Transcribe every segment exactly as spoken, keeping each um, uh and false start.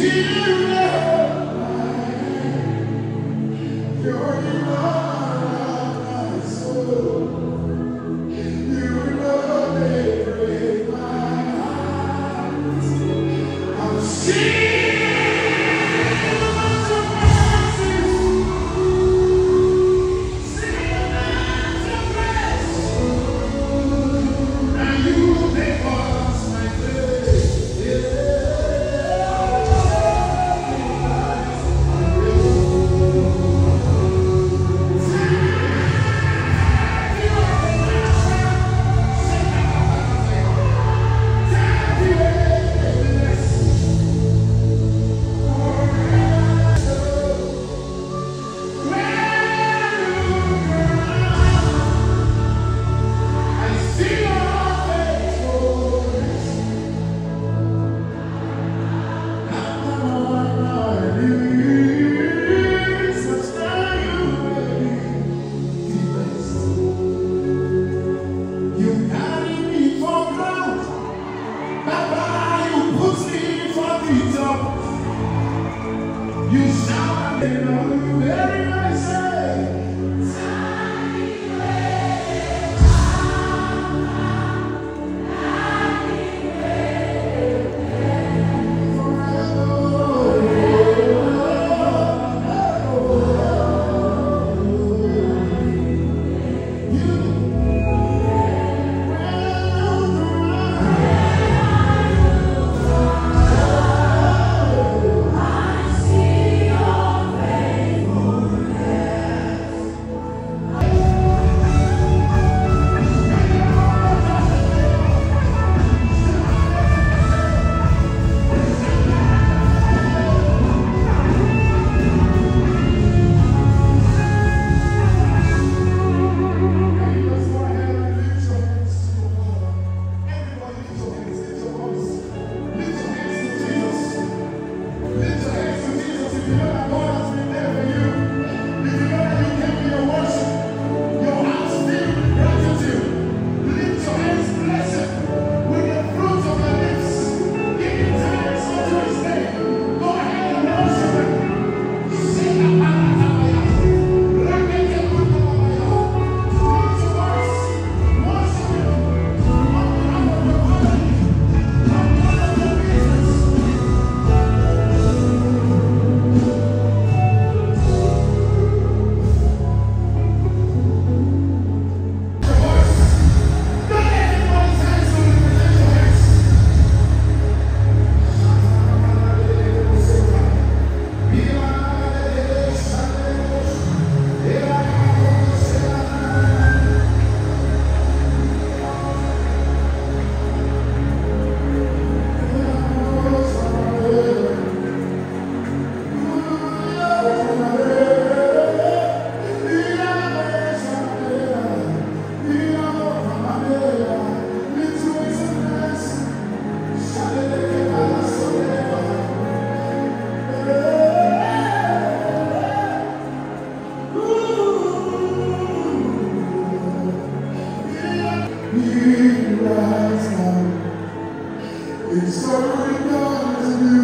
It's only because of you.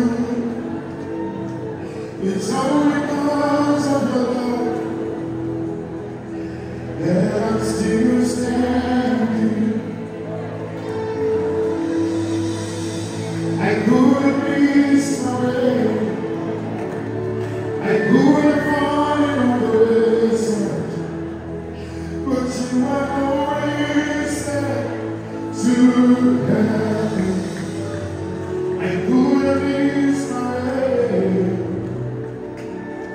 It's only because of your love that I'm still standing. I couldn't be sorry. I couldn't find another reason, but you have always said to heaven. I couldn't be sorry.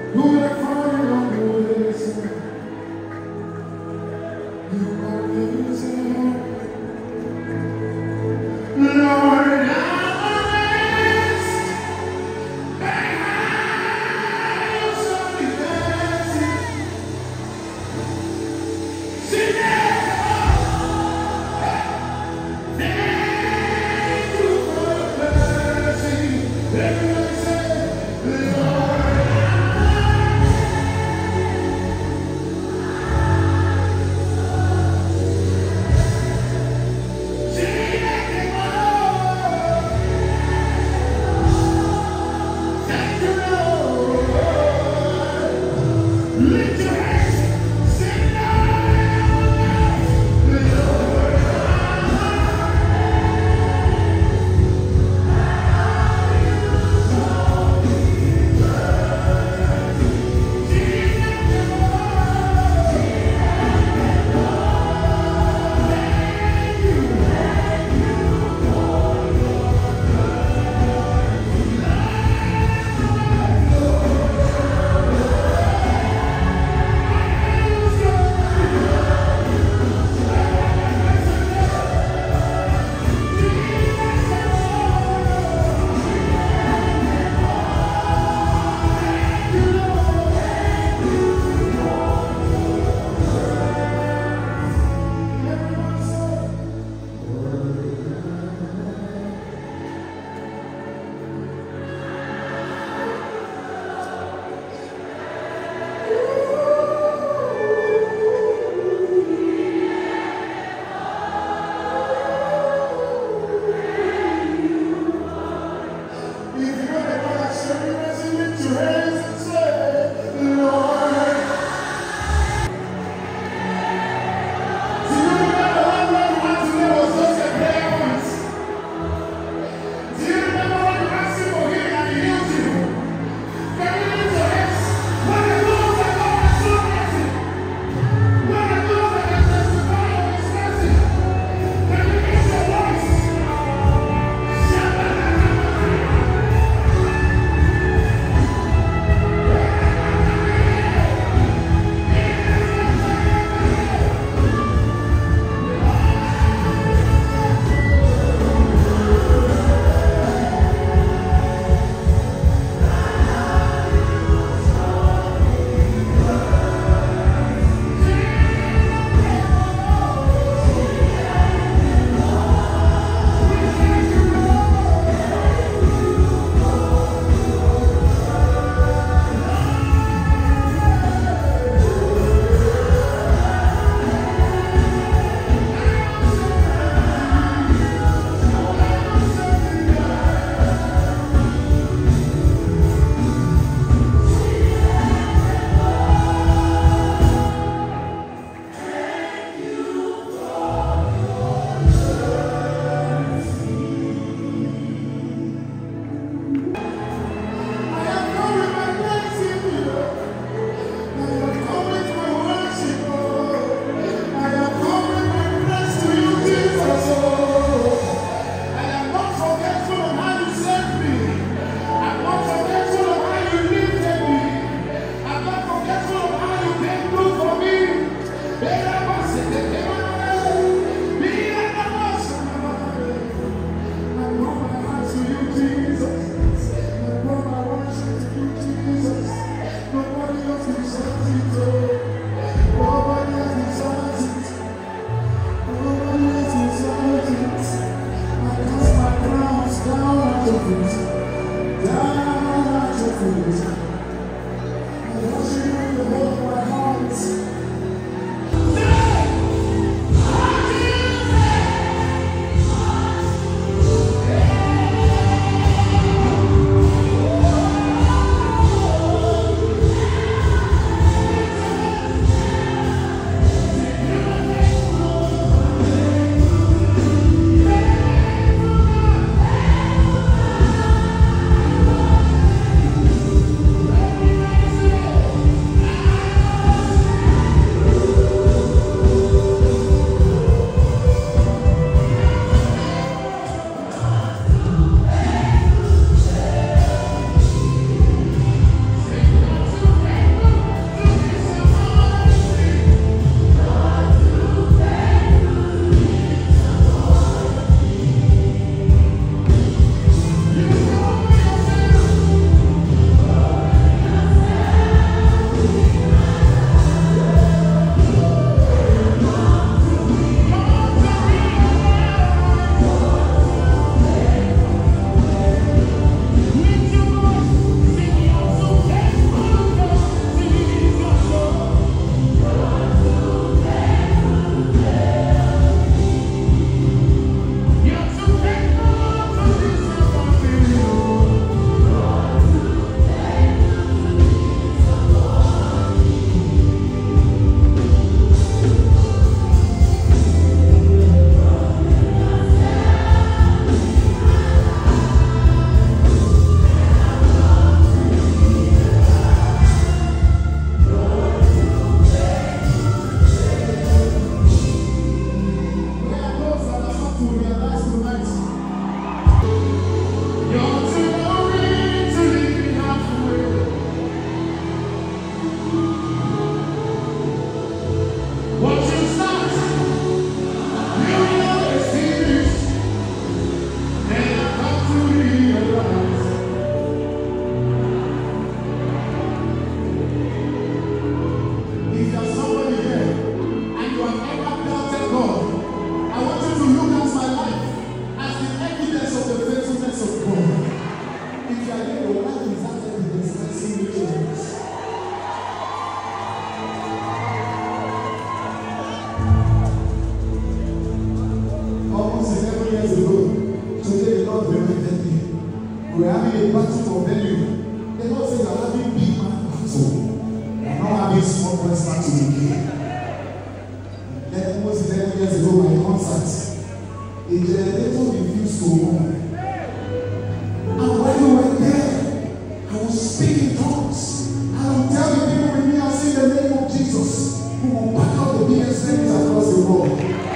to war. And when we were there, I will speak in tongues. I will tell the people with me, I'll say the name of Jesus, who will pack out the biggest things across the world.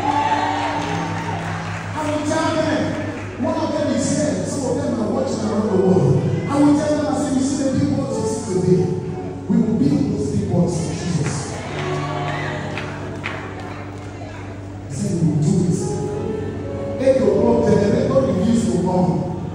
I will tell them, one of them is here, some of them are watching around the world. I will tell them, I say, you see the people you see today, we will build those people for Jesus. I said, we will do this. Eight o'clock, the director refused to come.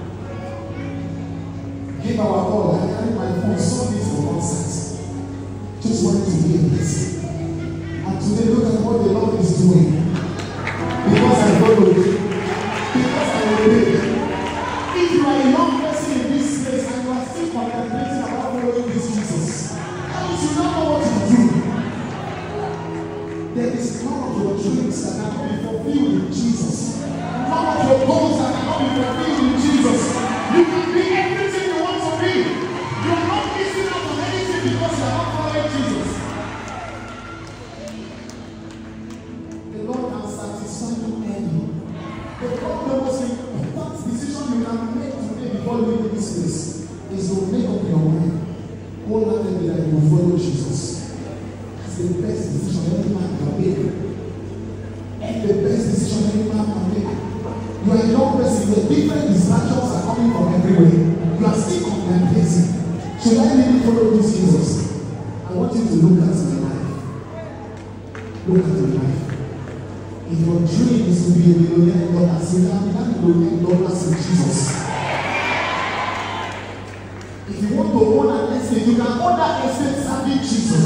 Give our call. I carried my phone, saw this for concert. Just wanted to hear this. And today, look at what the Lord is doing. Because I follow it. Because I obey. If you are a young person in this place and you are still contemplating about following this Jesus, and you should not know what to do. There is none of your dreams that cannot be fulfilled in Jesus. None of your goals that cannot be fulfilled in Jesus. You can be everything you want to be. You are not missing out on anything because you are not following Jesus. The Lord can satisfy you early. The problem was the important decision you can make today before leaving this place is to make up your mind. Wholeheartedly that you will follow Jesus. That's the best decision any man can make. And the best decision any man can make. You are a young person, the different distractions are coming from everywhere. You are still contemplating. Should I really follow this Jesus? I want you to look at your life. Look at your life. If your dream is to be a millionaire in dollars, you can become a millionaire in dollars in Jesus. If you want to own an estate, you can own that estate serving Jesus.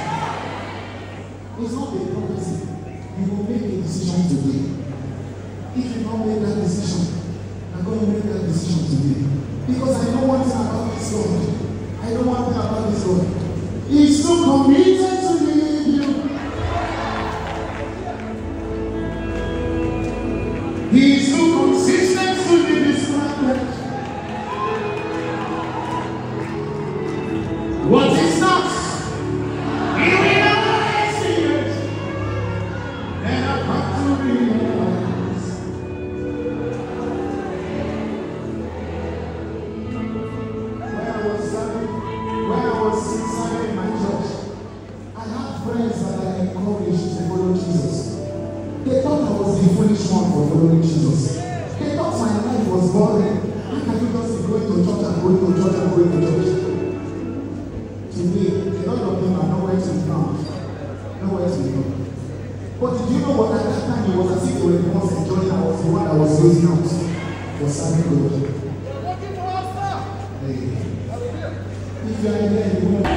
It's not a prophecy. You will make a decision today. If you don't make that decision, I'm going to make that decision today. Because I know one thing about this Lord. I know one thing about this Lord. He's so committed to lead you. He's so consistent to be distracted. What is not? He will never see it. And I've got to realize. When I was serving, when I was serving in my church, I had friends that I encouraged to follow Jesus. They thought I was the foolish one for following Jesus. They thought my life was boring. How can you just be going to church and going to church and going to church? Today, a lot of them are nowhere to be found. Nowhere to be found. But did you know what at that time it was as if they were the ones enjoying? I was the one that was losing out for serving God. Hey. If you are in there, you know.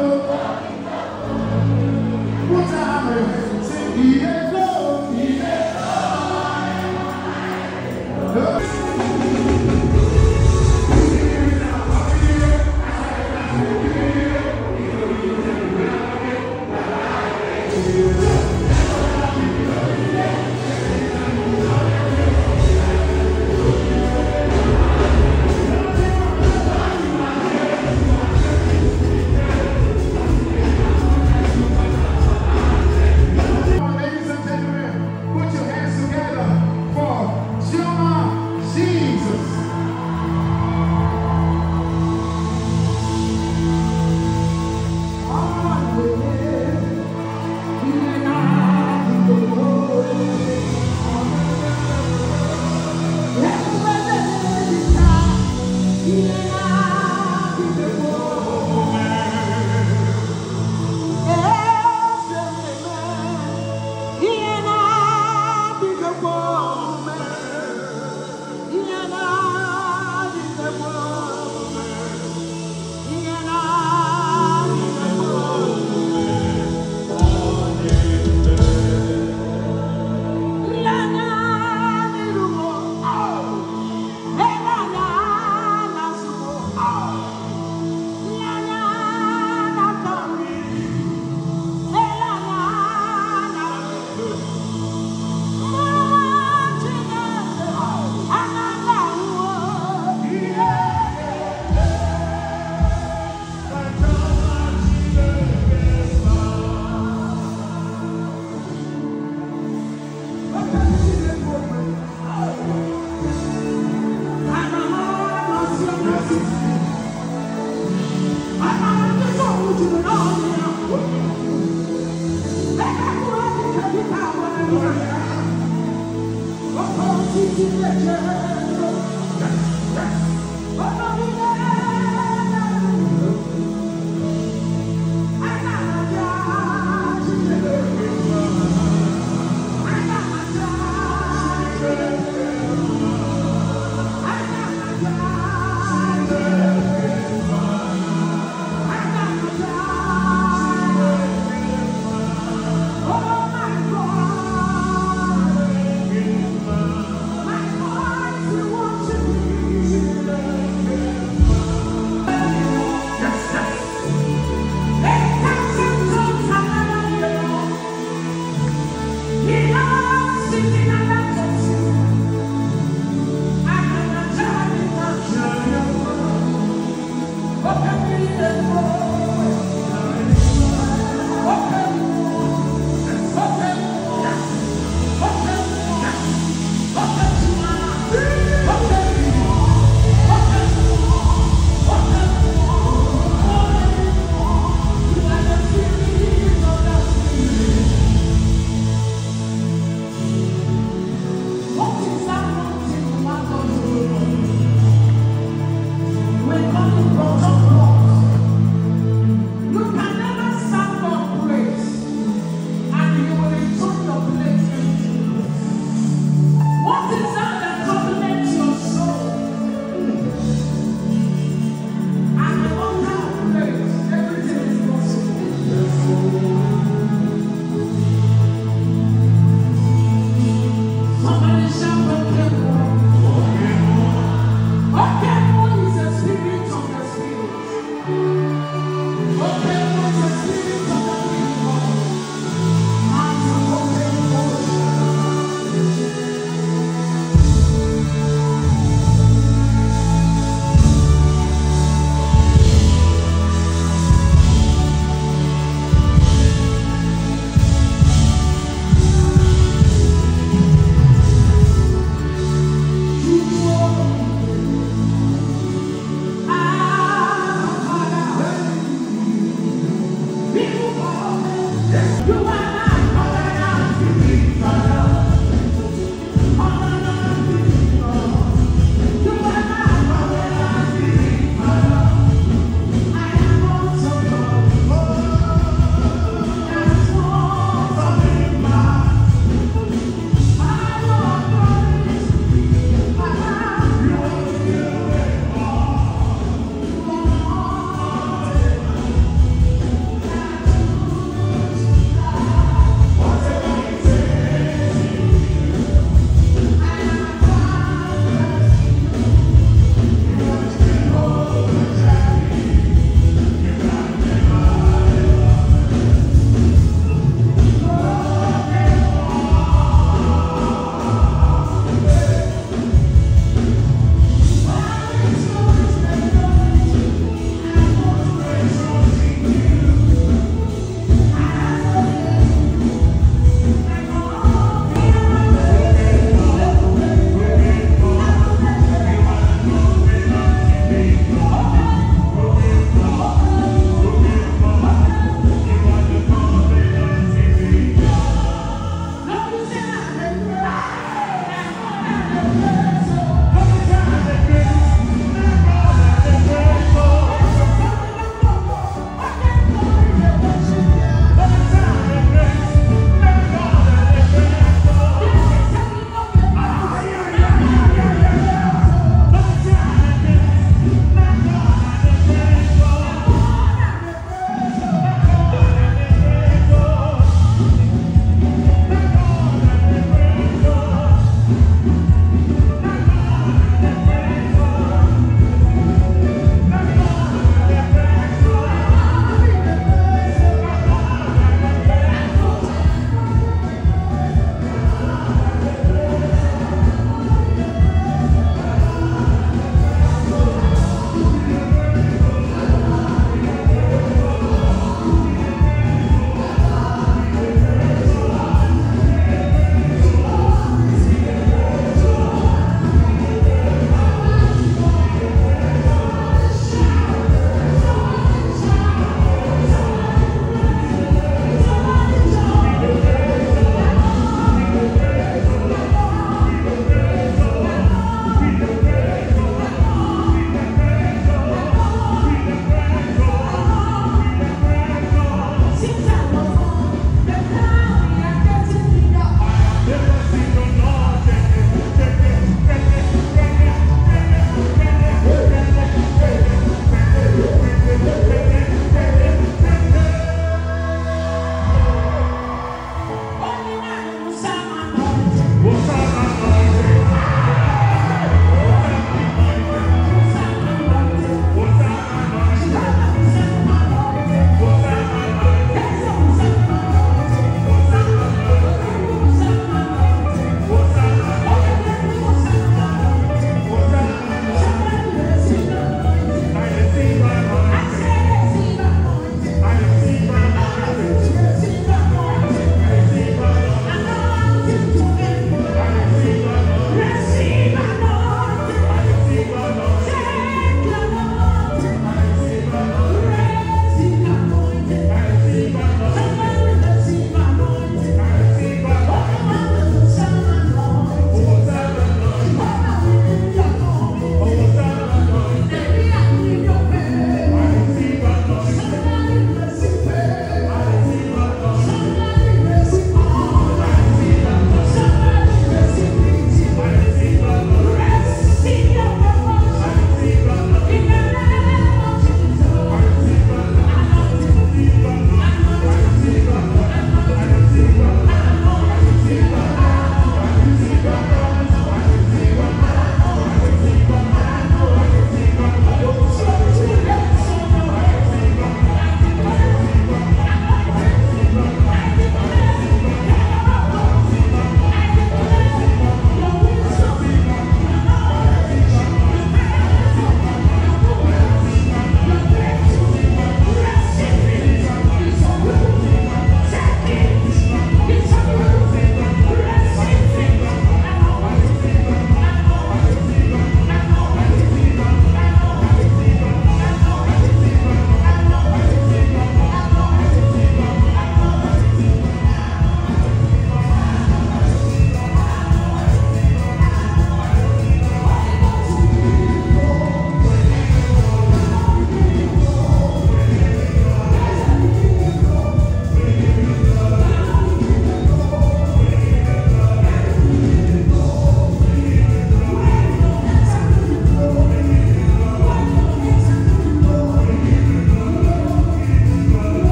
Oh my God.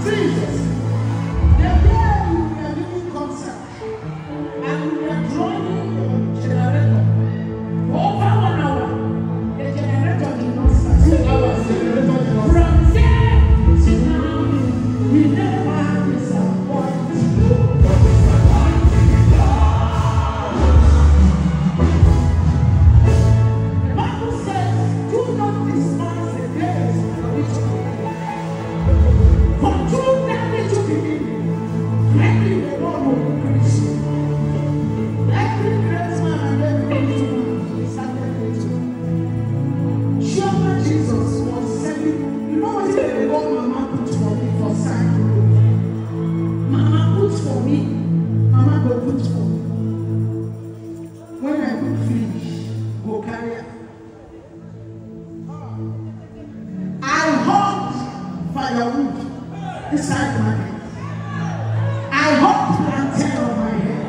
Jesus. The day we were doing concert and we were drawing the generator for over one hour, the generator did not start. Two hours, the generator did not start. From there to now, we never disappoint. The Bible says, do not despise the days of which you live. For through them that you believe, greatly the Lord will increase you. Every great man and every little man started with you. Surely Jesus was sending, you know what the Lord Mama put for me for sign? Mama put for me, Mama go put for me. When I cook finish, go carry her. I hold firewood beside my head. I hold plantain on my head.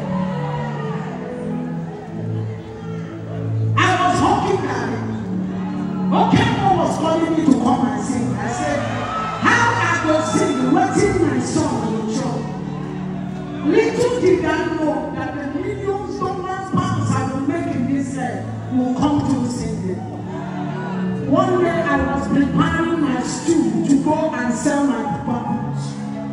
I was hoping that Okemo was calling me to come and sing. I said, how I go sing, waiting my song in church. Little did I know that the millions of pounds I will make in this year will come to sing it. One day I was preparing my stew to go and sell my puppets.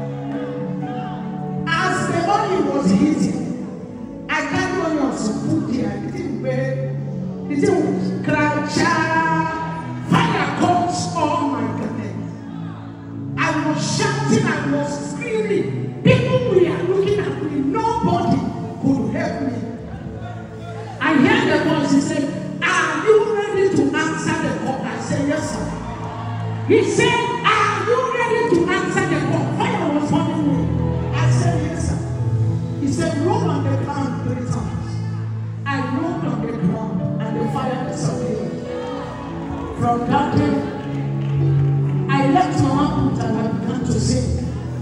As the money was hitting, I can't go on some food here. It didn't wait. It didn't cry, child. Fire comes all my goodness. I was shouting, I was screaming. People were looking at me. Nobody could help me. I heard the voice. He said, are you ready to answer the call? I said, yes, sir. He said, are you ready to answer the call? Fire was following me. I said, yes, sir. He said, roll on the ground three times. I rolled on the ground and the fire disappeared. From that day, I left Mama Put and I began to sing.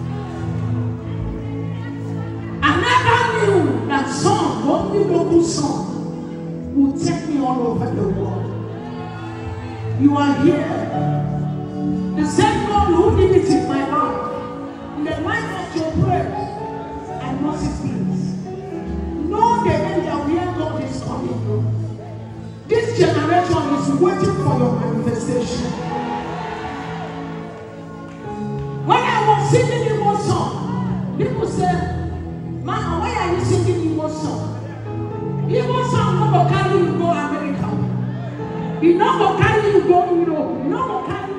I never knew that song, only local song, would take me all over the world. You are here. The same God who did it in my life, in the life of your prayers and Moses' place. Know the area where God is coming from. This generation is waiting for your manifestation. When I was singing Igbo song, people said, Mama, why are you singing Igbo song? Igbo song no go carry you go America. He no go carry you go Europe. He no go carry.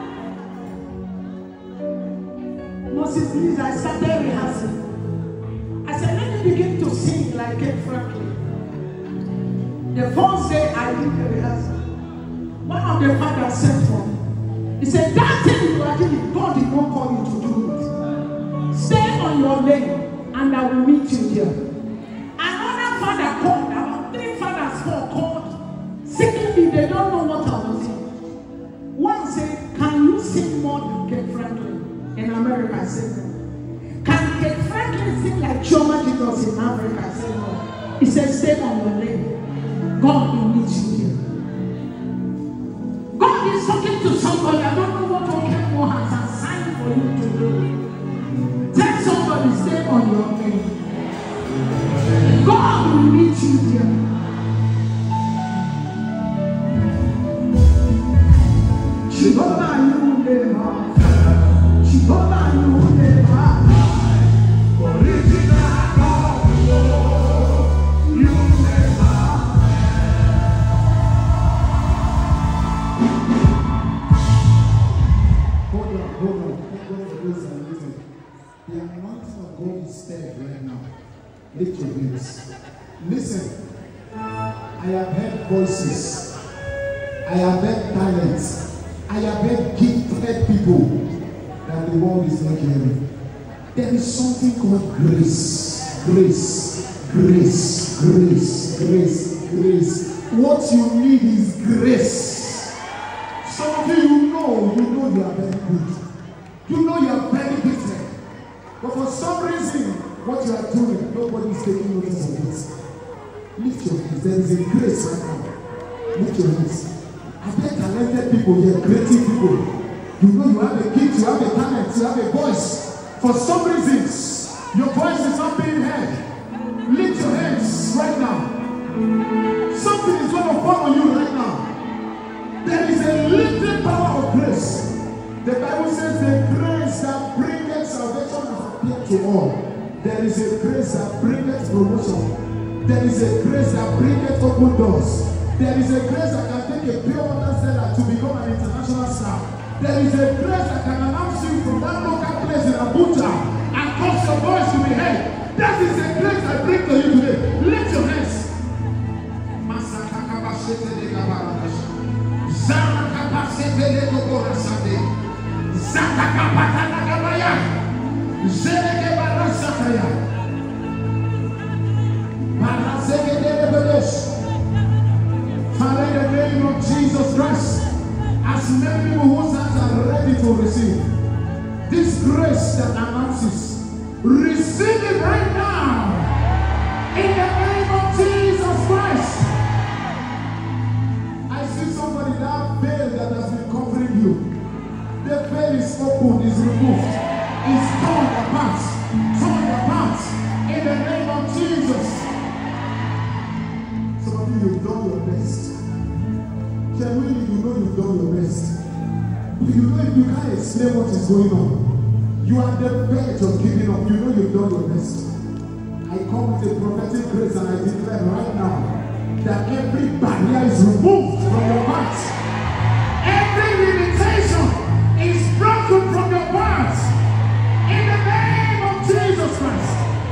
Moses, please, I started rehearsing. I said, let me begin to sing like Kate Franklin. The first day I did the rehearsal, one of the fathers said for me, he said, that thing you are doing, God did not call you to do it. Stay on your lane and I will meet you here. Another father called, about three fathers four called, secondly, they don't know what I was in. One said, can you sing more than Kate Franklin? In America, I said no. Can Kate Franklin sing like Chioma Jesus in Africa? I said no. He said, stay on your lane. God will meet you here. God is talking to somebody. I don't know what Okemo has assigned for you to do. Tell somebody, stay on your lane. God will meet you here. Jehovah, you never. Jehovah, you never. Original God, you never. Hold on, hold on. Thank God for those that are listening. The anointing of God is there right now. Lift your hands. Listen. I have heard voices. I have heard talents. I have heard gifted people that the world is not hearing. There is something called grace. Grace. Grace. Grace. Grace. Grace. What you need is grace. Some of you, you know, you know you are very good. You know you are very gifted. But for some reason, what you are doing, nobody is taking notice of it. Lift your hands. There is a grace right now. Lift your hands. I bet talented people here, creative people. You know you have a gift, you have a talent, you have a voice. For some reasons, your voice is not being heard. Lift your hands right now. Something is going to fall on you right now. There is a lifting power of grace. The Bible says the grace that bringeth salvation has appeared to all. There is a grace that bringeth promotion. There is a grace that bringeth open doors. There is a grace that can take a pure water seller to become an international star. There is a grace that can announce you from that local place in Abuja and cause your voice to be heard. That is the grace I bring to you today. Lift your hands. Father, in the name of Jesus Christ, as many people whose hands are ready to receive this grace that announces, receive it right now in the name of Jesus Christ. I see somebody, that veil that has been covering you, the veil is opened, is removed, is torn apart, torn apart in the name of Jesus. Some of you, you've done your best. Genuinely, you know you've done your best. You know if you can't explain what is going on, you are the verge of giving up. You know you've done your best. I come with a prophetic grace and I declare right now that every barrier is removed from your heart. Every limitation is broken from your heart. In the name of Jesus Christ.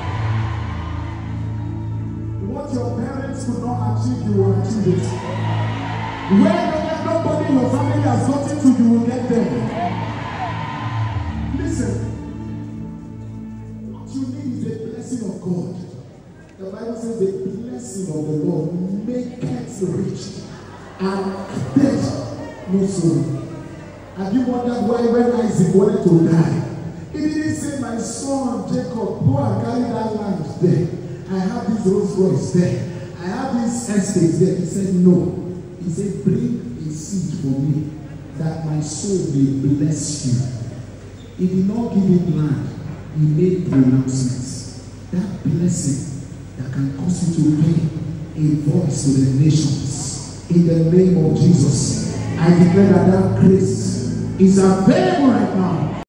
What your parents could not achieve, you will achieve it. Where nobody in your family has gotten to, you will get there. Listen, what you need is a blessing of God. The Bible says the blessing of the Lord maketh rich and addeth no sorrow. Have you wondered why when Isaac wanted to die, he didn't say, my son Jacob, go and carry that land there. I have this Rolls Royce there. I have this estate there. He said, no. He said, bring a seed for me, that my soul may bless you. He did not give him land. He made pronouncements. That blessing that can cause you to be a voice to the nations. In the name of Jesus, I declare that that grace is available right now.